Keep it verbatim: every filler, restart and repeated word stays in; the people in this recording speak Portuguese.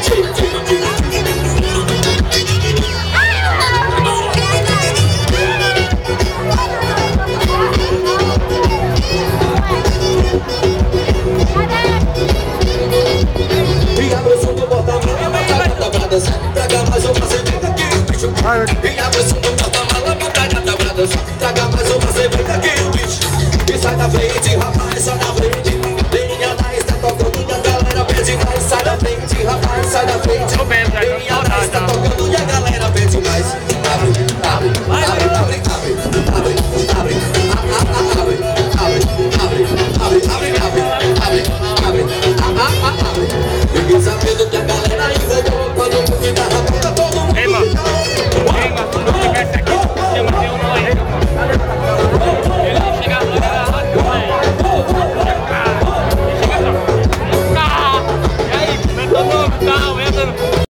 E abre o som do porta-mala, bota a gata pra dançar. Traga mais uma cerveja que o bicho quer. E abre o som do porta-mala, bota a gata pra dançar. Traga mais uma cerveja que o bicho quer. E sai da frente, rapaz, sai da frente. Linha da está tocando e a galera pede mais. Sai da frente, rapaz, sai da frente. Linha da está tocando e a galera pede mais. Abre, abre, abre, abre, abre, abre, abre, abre, abre, abre, abre, abre, abre, abre, abre, abre. Fiquei sabendo que a galera envolveu quando o mundo tava pronta, todo mundo. Ei, mano. Ei, mano. Se não tivesse aqui, chama teu nome. Ele chega lá, chega só. Ah! E aí, meu nome, tá?